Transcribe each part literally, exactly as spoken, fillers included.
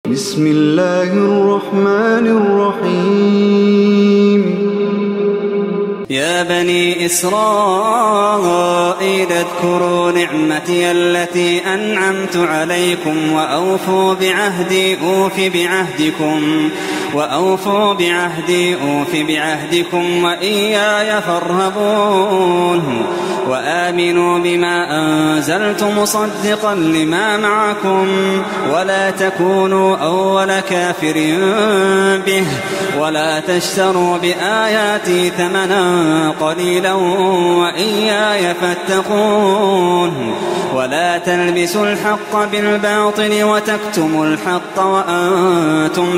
بسم الله الرحمن الرحيم. يا بني إسرائيل اذكروا نعمتي التي أنعمت عليكم وأوفوا بعهدي أوف بعهدكم وأوفوا بعهدي أوف بعهدكم وإياي فارهبون وآمنوا بما أنزلت مصدقا لما معكم ولا تكونوا أول كافر به ولا تشتروا بآياتي ثمنا قليلا وإياي فاتقون ولا تلبسوا الحق بالباطل وتكتموا الحق وأنتم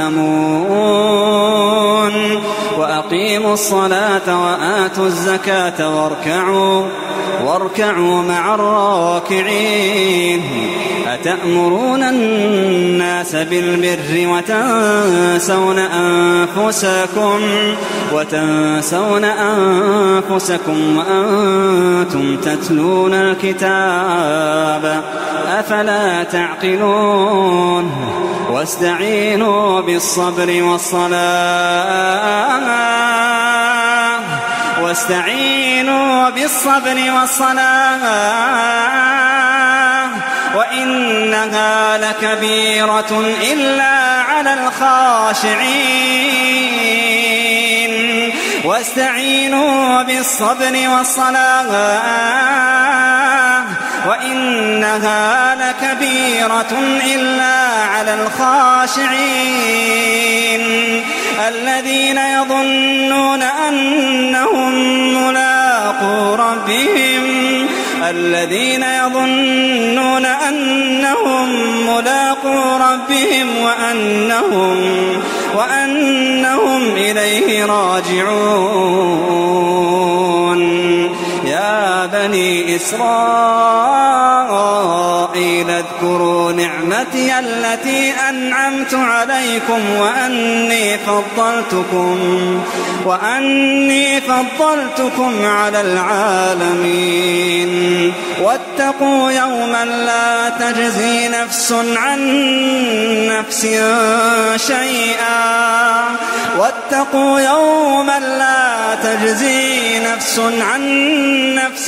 تعلمون وأقيموا الصلاة وآتوا الزكاة واركعوا واركعوا مع الراكعين أتأمرون الناس بالبر وتنسون أنفسكم وتنسون أنفسكم وأنتم تتلون الكتاب أفلا تعقلون واستعينوا بالصبر والصلاة واستعينوا بالصبر والصلاة وإنها لكبيرة إلا على الخاشعين واستعينوا بالصبر والصلاة وإنها لكبيرة إلا على الخاشعين الذين يظنون أنهم ملاقو ربهم الذين يظنون أنهم ملاقو ربهم وأنهم وأنهم إليه راجعون. يا بني إسرائيل اذكروا نعمتي التي أنعمت عليكم وأني فضلتكم وأني فضلتكم على العالمين واتقوا يوما لا تجزي نفس عن نفس شيئا واتقوا يوما لا تجزي نفس عن نفس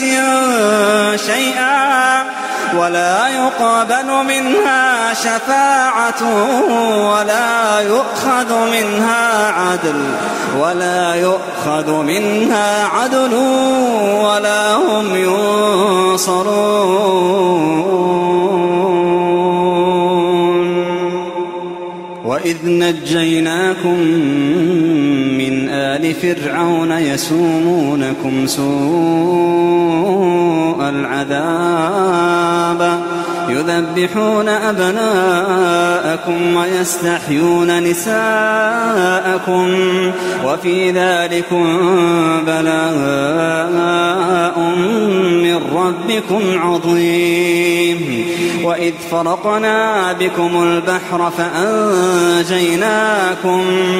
شيئا ولا يقبل منها شفاعة ولا يؤخذ منها عدل ولا يؤخذ منها عدل ولا هم ينصرون. وإذ نجيناكم من آل فرعون يسومونكم سوء العذاب يذبحون أبناءكم ويستحيون نساءكم وفي ذلكم بلاء من ربكم عظيم. وإذ فرقنا بكم البحر فأنجيناكم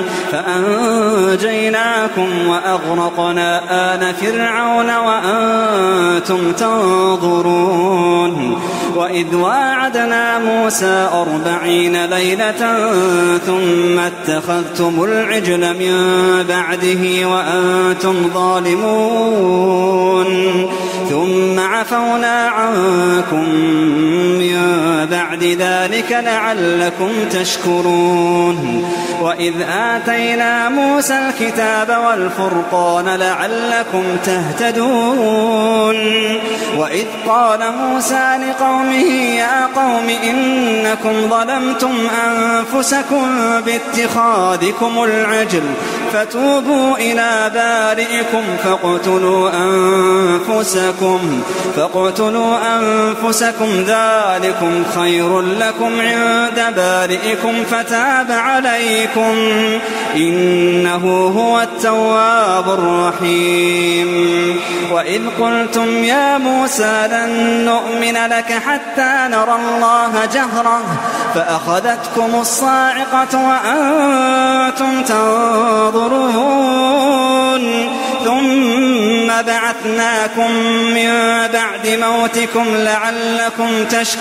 فأنجيناكم وأغرقنا آل فرعون وأنتم تنظرون. وإذ واعدنا موسى أربعين ليلة ثم اتخذتم العجل من بعده وأنتم ظالمون ثم عفونا عنكم من بعد ذلك لعلكم تشكرون. وإذ آتينا موسى الكتاب والفرقان لعلكم تهتدون. وإذ قال موسى لقومه يا قوم إنكم ظلمتم أنفسكم باتخاذكم العجل فتوبوا إلى بارئكم فاقتلوا أنفسكم فاقتلوا أنفسكم ذلكم خير لكم عند بارئكم فتاب عليكم إنه هو التواب الرحيم. وإذ قلتم يا موسى لن نؤمن لك حتى نرى الله جهرة فأخذتكم الصاعقة وأنتم تنظرون ثم بعثناكم من بعد موتكم لعلكم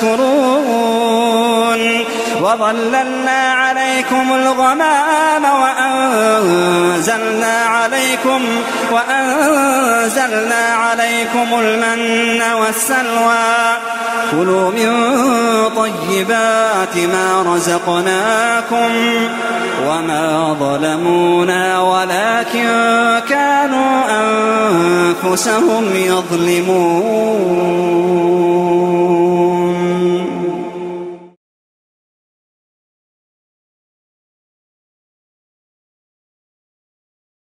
تشكرون وظللنا عليكم الغمام وأنزلنا عليكم, وأنزلنا عليكم المن والسلوى كلوا من طيبات ما رزقناكم وما ظلمونا ولكن كانوا أنفسهم يظلمون.